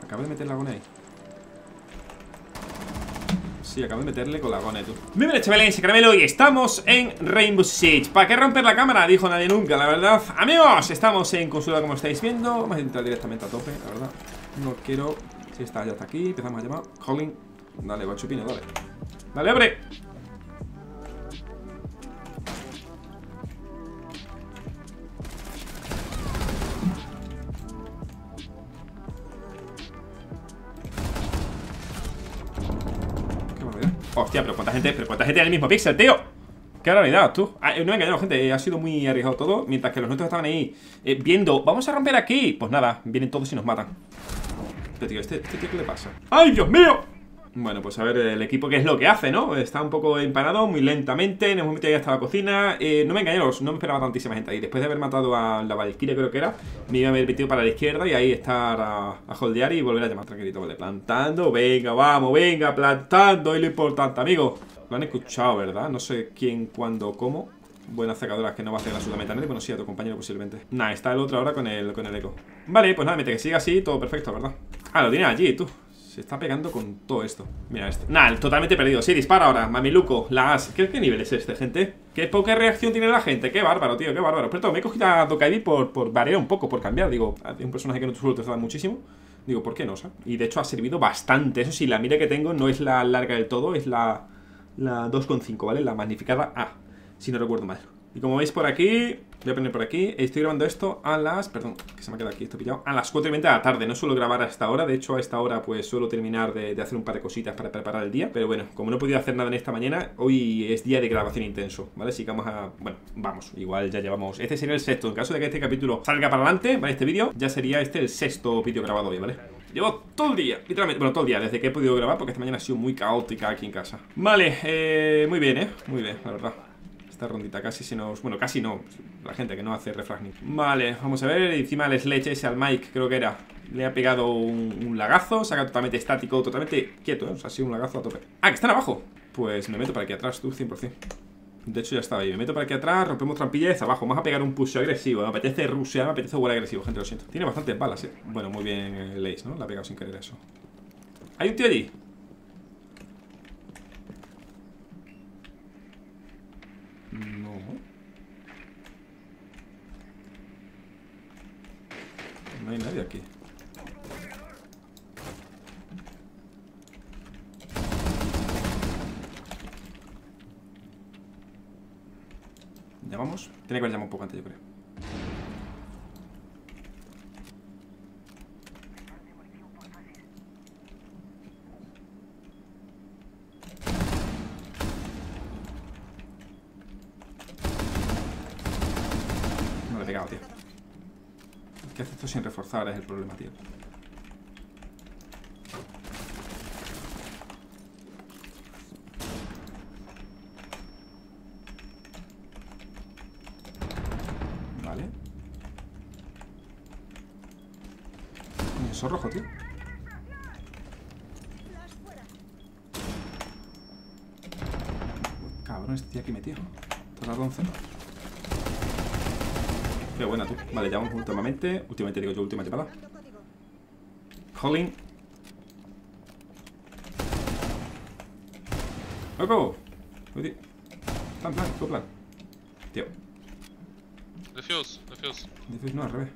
Acabo de meter la gone ahí. Sí, acabo de meterle con la gone, tú. Muy bien, chavales, caramelo. Y estamos en Rainbow Six. ¿Para qué romper la cámara? Dijo nadie nunca, la verdad. Amigos, estamos en consulta, como estáis viendo. Vamos a entrar directamente a tope, la verdad. No quiero... Si está, ya está aquí. Empezamos a llamar. Calling. Dale, guachupino, dale. Dale, abre. Hostia, pero cuánta gente en el mismo pixel, tío. Qué realidad, tú. No me he engañado, gente. Ha sido muy arriesgado todo. Mientras que los nuestros estaban ahí viendo. Vamos a romper aquí. Pues nada, vienen todos y nos matan. Pero tío, ¿este tío qué le pasa? ¡Ay, Dios mío! Bueno, pues a ver el equipo qué es lo que hace, ¿no? Está un poco empanado, muy lentamente. En el momento ya está la cocina. No me engañé, no me esperaba tantísima gente ahí. Después de haber matado a la Valkyria, creo que era, me iba a haber metido para la izquierda y ahí estar a holdear y volver a llamar tranquilito. Vale, plantando, venga, vamos, venga, plantando. Es lo importante, amigo. Lo han escuchado, ¿verdad? No sé quién, cuándo, cómo. Buenas cegadoras que no va a hacer absolutamente a nadie. Bueno, sí, a tu compañero posiblemente. Nah, está el otro ahora con el eco. Vale, pues nada, que siga así, todo perfecto, ¿verdad? Ah, lo tiene allí, tú. Se está pegando con todo esto. Mira esto. Nah, totalmente perdido. Sí, dispara ahora. Mamiluco. La as. ¿Qué nivel es este, gente? Qué poca reacción tiene la gente. Qué bárbaro, tío. Qué bárbaro. Pero me he cogido a Dokaibi por variar un poco, por cambiar. Digo, hay un personaje que no te suelo te da muchísimo. Digo, ¿por qué no? ¿Sabes? Y de hecho ha servido bastante. Eso sí, la mira que tengo no es la larga del todo. Es la 2,5, ¿vale? La magnificada A. Si no recuerdo mal. Y como veis por aquí, voy a poner por aquí. Estoy grabando esto a las... Perdón, que se me ha quedado aquí esto pillado. A las 4:30 de la tarde. No suelo grabar a esta hora. De hecho, a esta hora pues suelo terminar de hacer un par de cositas para preparar el día. Pero bueno, como no he podido hacer nada en esta mañana, hoy es día de grabación intenso, ¿vale? Así que vamos a... Bueno, vamos. Igual ya llevamos... Este sería el sexto. En caso de que este capítulo salga para adelante, ¿vale? Este vídeo, ya sería este el sexto vídeo grabado hoy, ¿vale? Llevo todo el día, literalmente, bueno, todo el día, desde que he podido grabar, porque esta mañana ha sido muy caótica aquí en casa. Vale, muy bien, muy bien, la verdad. Esta rondita casi se nos... Bueno, casi no, la gente que no hace refragning. Vale, vamos a ver, encima el sledge ese al Mike, creo que era. Le ha pegado un lagazo, saca totalmente estático, totalmente quieto, ¿eh? O sea, ha sido un lagazo a tope. Ah, que están abajo. Pues me meto para aquí atrás, tú, 100%. De hecho ya estaba ahí, me meto para aquí atrás, rompemos trampilla y desde abajo. Vamos a pegar un push agresivo, me apetece rushear, me apetece jugar agresivo, gente, lo siento. Tiene bastantes balas, ¿eh? Bueno, muy bien el Ace, ¿no? La ha pegado sin querer eso. Hay un tío allí. No. No hay nadie aquí. ¿Llamamos? Tiene que haber llamado un poco antes, yo creo. No le he pegado, tío. ¿Qué hace esto sin reforzar? Es el problema, tío. Vale. Eso rojo, tío. Cabrón, este tío aquí metido. Está la 11. Qué buena, tú. Vale, ya vamos últimamente. Últimamente digo yo, última llapada. Holling. ¡Loco! Plan. Tío. Defuse. Defuse no, al revés.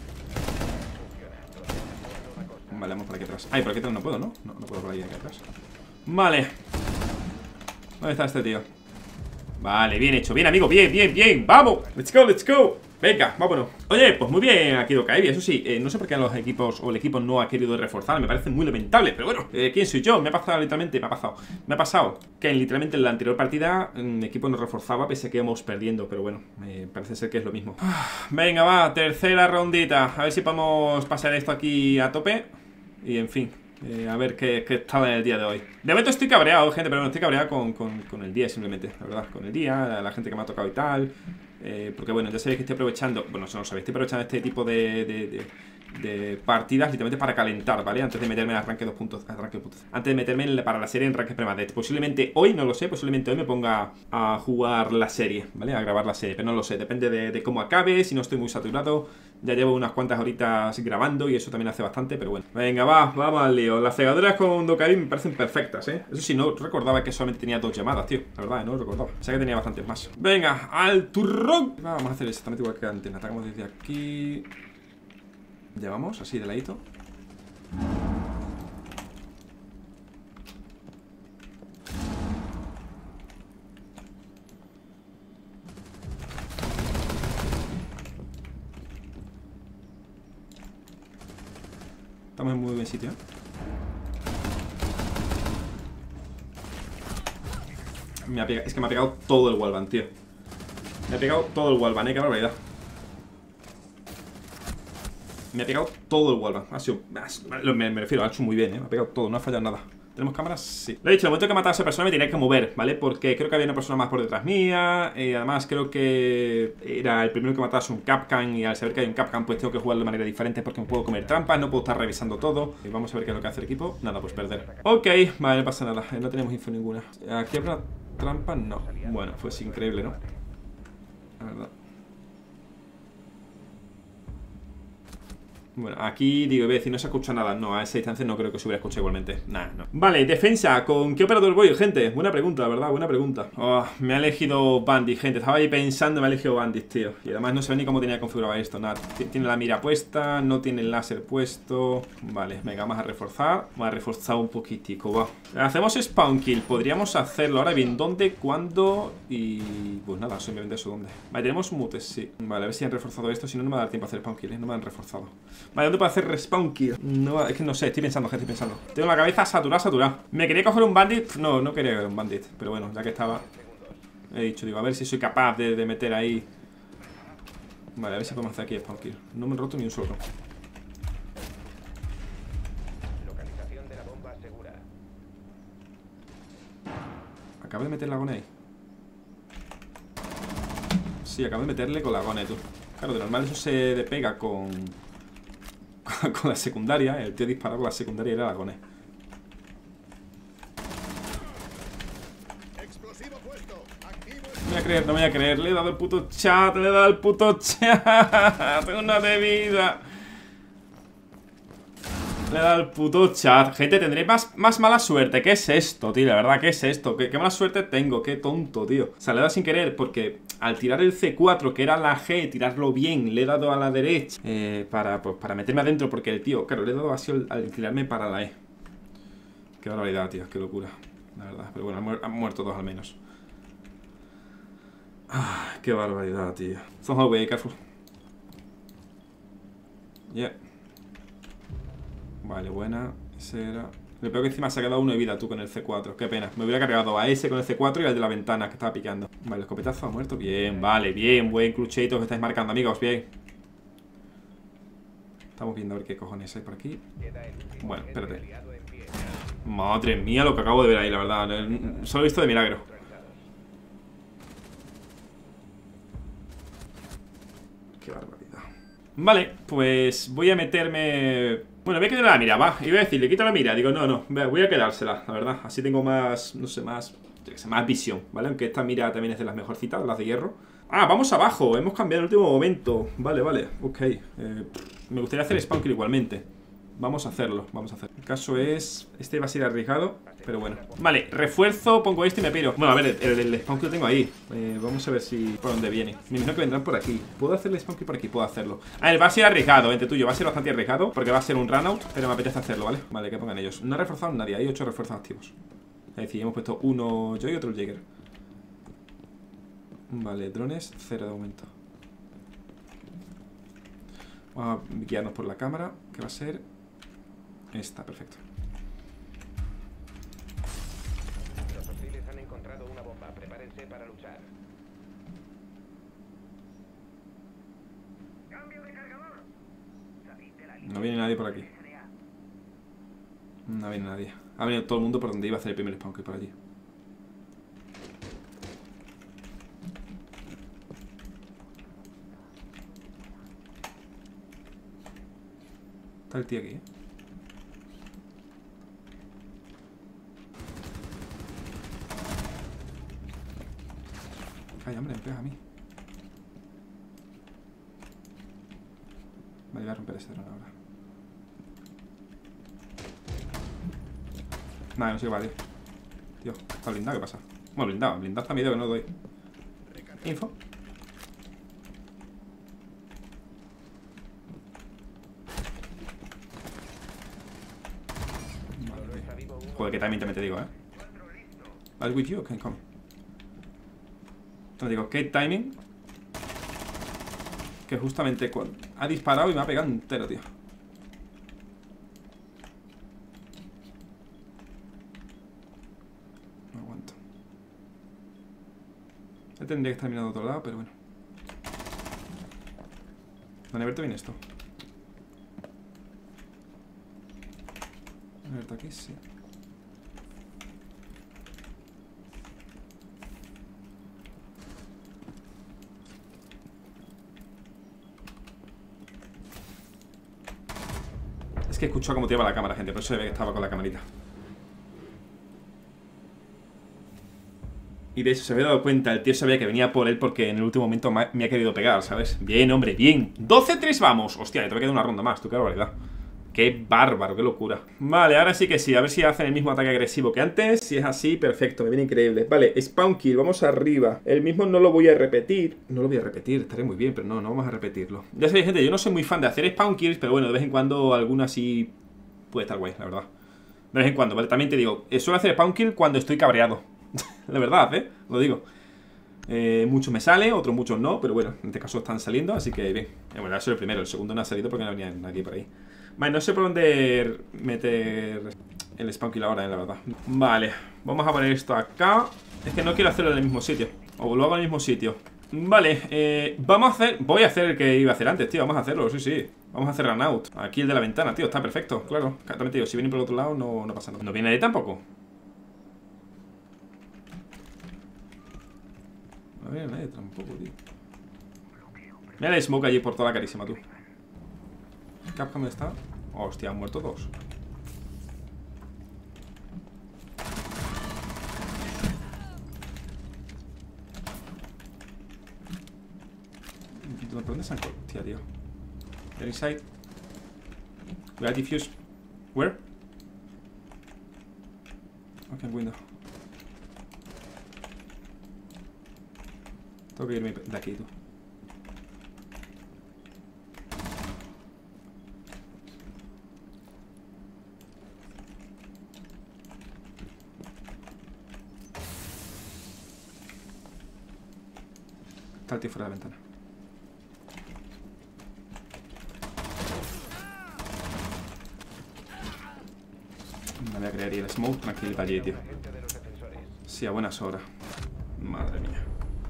Vale, vamos por aquí atrás. Ay, por aquí atrás no puedo, ¿no? No puedo por aquí atrás. Vale. ¿Dónde está este tío? Vale, bien hecho, bien amigo, bien. ¡Vamos! ¡Let's go! Venga, vámonos. Oye, pues muy bien aquí Dokaibi, eso sí, no sé por qué los equipos o el equipo no ha querido reforzar, me parece muy lamentable, pero bueno, ¿quién soy yo? Me ha pasado literalmente, me ha pasado que literalmente en la anterior partida el equipo no reforzaba pese a que íbamos perdiendo, pero bueno, parece ser que es lo mismo. Venga, va, tercera rondita, a ver si podemos pasar esto aquí a tope y en fin. A ver qué tal en el día de hoy. De momento estoy cabreado, gente, pero no estoy cabreado con el día simplemente, la verdad, con el día, la gente que me ha tocado y tal. Porque bueno, ya sabéis que estoy aprovechando. Bueno, no lo sabéis, estoy aprovechando este tipo de de partidas, literalmente para calentar, ¿vale? Antes de meterme en arranque 2 puntos, antes de meterme para la serie en Ranked Permanente. Posiblemente hoy, no lo sé, posiblemente hoy me ponga a jugar la serie, ¿vale? A grabar la serie, pero no lo sé, depende de cómo acabe, si no estoy muy saturado. Ya llevo unas cuantas horitas grabando y eso también hace bastante, pero bueno. Venga, vamos al lío. Las cegaduras con Dokkaebi me parecen perfectas, ¿eh? Eso sí, no recordaba que solamente tenía 2 llamadas, tío. La verdad, no lo recordaba. O sea que tenía bastantes más. Venga, al turrón. Vamos a hacer exactamente igual que antes. Atacamos desde aquí. Llevamos, así de ladito. Estamos en muy buen sitio, ¿eh? Es que me ha pegado todo el wallbang, tío. Me ha pegado todo el wallbang, qué barbaridad. Me ha pegado todo el wallbang. Ha sido... Me refiero, ha hecho muy bien, ¿eh? Me ha pegado todo, no ha fallado nada. ¿Tenemos cámaras? Sí. Lo he dicho, en el momento que he matado a esa persona me tenía que mover, ¿vale? Porque creo que había una persona más por detrás mía. Además, creo que era el primero que mataba un Kapkan. Y al saber que hay un Kapkan, pues tengo que jugarlo de manera diferente porque me puedo comer trampas, no puedo estar revisando todo. Y vamos a ver qué es lo que hace el equipo. Nada, pues perder. Ok, vale, no pasa nada. No tenemos info ninguna. ¿Aquí habrá trampa? No. Bueno, pues increíble, ¿no? La verdad. Bueno, aquí digo, voy a decir, no se escucha nada. No, a esa distancia no creo que se hubiera escuchado igualmente. Nah, no. Vale, defensa. ¿Con qué operador voy, gente? Buena pregunta, la verdad, buena pregunta. Oh, me ha elegido Bandit, gente. Estaba ahí pensando, me ha elegido Bandit, tío. Y además no sé ni cómo tenía configurado esto. Nada, tiene la mira puesta, no tiene el láser puesto. Vale, venga, vamos a reforzar. Vamos a reforzar un poquitico, va. Hacemos spawn kill. Podríamos hacerlo. Ahora bien, ¿dónde? ¿Cuándo? Y... pues nada, simplemente eso, ¿dónde? Vale, tenemos mutes, sí. Vale, a ver si han reforzado esto. Si no, no me va a dar tiempo a hacer spawn kill, ¿eh? No me han reforzado. Vale, ¿dónde puedo hacer respawn kill? No, es que no sé, estoy pensando, gente, estoy pensando. Tengo la cabeza saturada. ¿Me quería coger un bandit? No, no quería coger un bandit. Pero bueno, ya que estaba, he dicho, digo, a ver si soy capaz de meter ahí. Vale, a ver si podemos hacer aquí spawn kill. No me he roto ni un solo. Localización de la bomba segura. Acabo de meter la gone ahí. Sí, acabo de meterle con la gone, tú. Claro, de normal eso se pega con la secundaria. El tío disparado con la secundaria y era la Gone. No me voy a creer, no me voy a creer. Le he dado el puto chat, le he dado el puto chat. Tengo una de vida. Le he dado el puto chat. Gente, tendréis más mala suerte. ¿Qué es esto, tío? La verdad, ¿qué es esto? ¿Qué mala suerte tengo? Qué tonto, tío. O sea, le he dado sin querer porque al tirar el C4, que era la G, tirarlo bien, le he dado a la derecha para meterme adentro porque el tío, claro, le he dado así al tirarme para la E. Qué barbaridad, tío. Qué locura. La verdad. Pero bueno, han muerto dos al menos. Ah, qué barbaridad, tío. Some hallway, careful. Yeah. Vale, buena. Ese era. Le peor que encima se ha quedado uno de vida tú con el C4. Qué pena. Me hubiera cargado a ese con el C4 y al de la ventana que estaba picando. Vale, el escopetazo ha muerto. Bien, vale, bien. Buen clucheito que estáis marcando, amigos. Bien. Estamos viendo a ver qué cojones hay por aquí. Bueno, espérate. Madre mía lo que acabo de ver ahí, la verdad. Solo he visto de milagro. Qué barbaridad. Vale, pues voy a meterme... Bueno, voy a quitar la mira, va. Y voy a decirle, quita la mira. Digo, no, voy a quedársela, la verdad. Así tengo más, no sé, más visión, ¿vale? Aunque esta mira también es de las mejorcitas, las de hierro. Ah, vamos abajo, hemos cambiado en el último momento. Vale, ok. Me gustaría hacer spawn kill igualmente. Vamos a hacerlo, vamos a hacerlo. El caso es... Este va a ser arriesgado, pero bueno. Vale, refuerzo, pongo este y me piro. Bueno, a ver, el spawn kill lo tengo ahí. Vamos a ver si... por dónde viene. Me imagino que vendrán por aquí. ¿Puedo hacer el spawn kill por aquí? Puedo hacerlo. A ver, va a ser arriesgado, entre tuyo. Va a ser bastante arriesgado porque va a ser un runout, pero me apetece hacerlo, ¿vale? Vale, que pongan ellos. No he reforzado nadie, hay 8 refuerzos activos. Es decir, hemos puesto uno yo y otro el Jäger. Vale, drones, 0 de momento. Vamos a guiarnos por la cámara, que va a ser... Está, perfecto. Los hostiles han encontrado una bomba. Prepárense para luchar. ¡Cambio de cargador! No viene nadie por aquí. No viene nadie. Ha venido todo el mundo por donde iba a hacer el primer spawn, que por allí. Está el tío aquí, ¿eh? Ay, hombre, me pega a mí. Vale, voy a romper este dron ahora. Nada, no sé qué va, tío. Tío, está blindado, ¿qué pasa? Bueno, blindado está mi dedo que no lo doy. Info. Joder, que también te digo, I'll with you, can come. Te digo, qué timing. Que justamente cuando ha disparado y me ha pegado entero, tío. No aguanto. Ya tendría que estar mirando a otro lado, pero bueno. ¿Van a verte bien esto? ¿Van a verte aquí? Sí. Es que he escuchado cómo tiraba la cámara, gente. Por eso se ve que estaba con la camarita. Y de hecho se había dado cuenta, el tío sabía que venía por él porque en el último momento me ha querido pegar, ¿sabes? Bien, hombre, bien. 12-3 vamos. Hostia, te va a quedar una ronda más, tú, qué barbaridad. Qué bárbaro, qué locura. Vale, ahora sí que sí, a ver si hacen el mismo ataque agresivo que antes. Si es así, perfecto, me viene increíble. Vale, spawn kill, vamos arriba. El mismo no lo voy a repetir. No lo voy a repetir, estaré muy bien, pero no vamos a repetirlo. Ya sabéis, gente, yo no soy muy fan de hacer spawn kills, pero bueno, de vez en cuando alguna sí puede estar guay, la verdad. De vez en cuando, ¿vale? También te digo, suelo hacer spawn kill cuando estoy cabreado. De verdad, lo digo. Muchos me sale, otros muchos no, pero bueno, en este caso están saliendo, así que bien. Bueno, eso es el primero, el segundo no ha salido porque no venía nadie por ahí. Vale, no sé por dónde meter el spawn kill ahora, la verdad. Vale, vamos a poner esto acá. Es que no quiero hacerlo en el mismo sitio. O lo hago en el mismo sitio. Vale, voy a hacer el que iba a hacer antes, tío. Vamos a hacerlo, sí. Vamos a hacer run out. Aquí el de la ventana, tío, está perfecto, claro. También te digo, si vienen por el otro lado no pasa nada. No viene nadie tampoco. No viene nadie tampoco, tío. Mira el smoke allí por toda la carísima, tú. Capcom está. Hostia, han muerto dos. ¿Por dónde se han colado? Hostia, tío. They're inside. We are diffused. Where? Ok, window. Tengo que irme de aquí, tú. Está el tío fuera de la ventana. No voy a creer, y el smoke tranquilo para allí, tío. Sí, a buenas horas. Madre mía.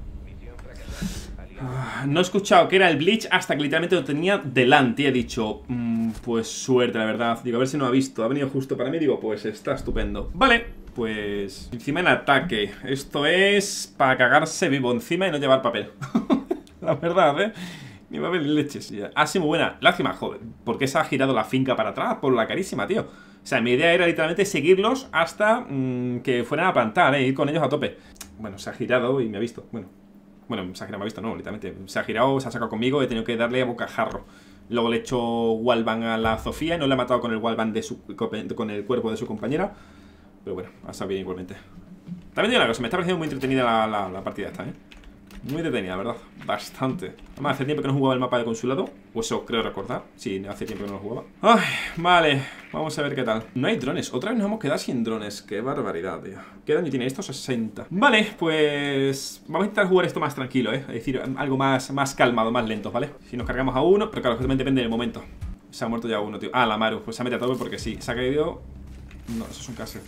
No he escuchado que era el Bleach hasta que literalmente lo tenía delante y he dicho, pues suerte, la verdad. Digo, a ver si no ha visto. Ha venido justo para mí, digo, pues está estupendo. Vale, pues encima en ataque. Esto es para cagarse vivo encima y no llevar papel. La verdad, ni papel ni leches. Ha sido muy buena. Lástima, joder, ¿por qué se ha girado la finca para atrás? Por la carísima, tío. O sea, mi idea era literalmente seguirlos hasta que fueran a plantar, ir con ellos a tope. Bueno, se ha girado y me ha visto. Bueno, se ha girado, me ha visto, no, literalmente. Se ha girado, se ha sacado conmigo, he tenido que darle a bocajarro. Luego le he hecho wallbang a la Sofía y no le he matado con el wallbang con el cuerpo de su compañera. Pero bueno, ha salido bien igualmente. También digo una cosa, me está pareciendo muy entretenida la partida esta, Muy entretenida, la verdad, bastante. Además, hace tiempo que no jugaba el mapa de consulado. O eso creo recordar, sí, hace tiempo que no lo jugaba. Ay, vale, vamos a ver qué tal. No hay drones, otra vez nos hemos quedado sin drones. Qué barbaridad, tío. ¿Qué daño tiene esto? 60. Vale, pues vamos a intentar jugar esto más tranquilo, Es decir, algo más calmado, más lento, ¿vale? Si nos cargamos a uno, pero claro, justamente depende del momento. Se ha muerto ya uno, tío. Ah, la Maru, pues se ha metido a todo porque sí. Se ha caído. No, eso es un caso.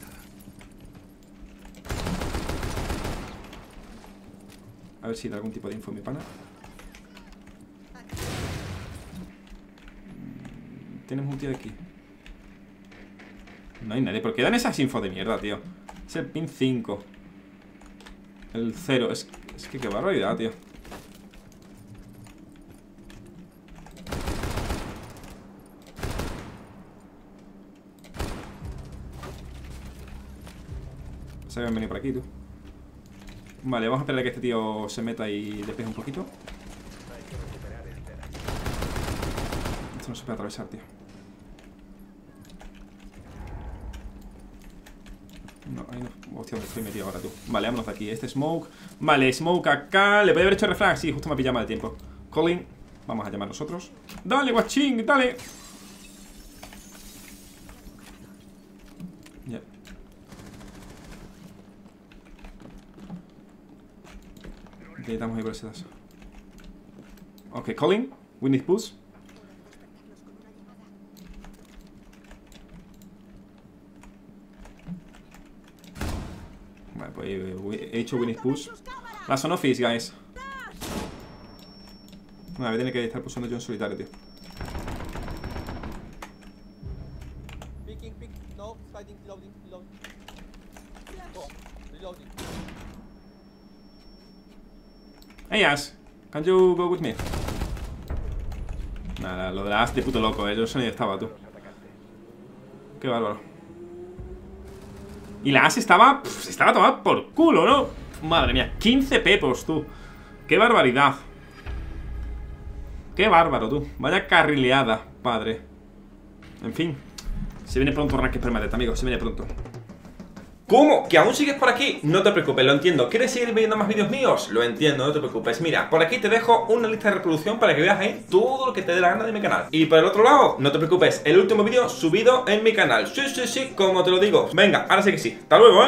A ver si da algún tipo de info mi pana. Tenemos un tío de aquí. No hay nadie. ¿Por qué dan esas info de mierda, tío? Es el pin 5. El 0. Es que qué barbaridad, tío. Se habían venido por aquí, tú. Vale, vamos a esperar a que este tío se meta y despeje un poquito. Esto no se puede atravesar, tío. No, ahí no. Hostia, me estoy metido ahora, tú. Vale, vámonos de aquí. Este smoke. Vale, smoke acá. ¿Le podía haber hecho reflag? Sí, justo me ha pillado mal de tiempo. Colin. Vamos a llamar nosotros. Dale, guachín, dale. Ya. Intentamos ir por ese dash. Ok, Colin. We need push. Vale, pues he hecho we need push. La son office, guys. Vale, voy a tener que estar pulsando yo en solitario, tío. Picking, pick, no, fighting, reloading, reloading. Oh, reloading. Hey Ash, can you go with me? Nada, lo de la Ash de puto loco, yo no sé ni dónde estaba, tú. Qué bárbaro. Y la Ash estaba... estaba tomada por culo, ¿no? Madre mía, 15 pepos, tú. Qué barbaridad. Qué bárbaro, tú. Vaya carrileada, padre. En fin. Se viene pronto Ranked Permadeath, amigos. Se viene pronto. ¿Cómo? ¿Que aún sigues por aquí? No te preocupes, lo entiendo. ¿Quieres seguir viendo más vídeos míos? Lo entiendo, no te preocupes. Mira, por aquí te dejo una lista de reproducción para que veas ahí todo lo que te dé la gana de mi canal. Y por el otro lado, no te preocupes, el último vídeo subido en mi canal. Sí, sí, sí, como te lo digo. Venga, ahora sí que sí. Hasta luego,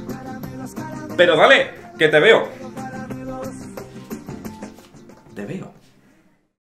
Pero dale, que te veo. Te veo.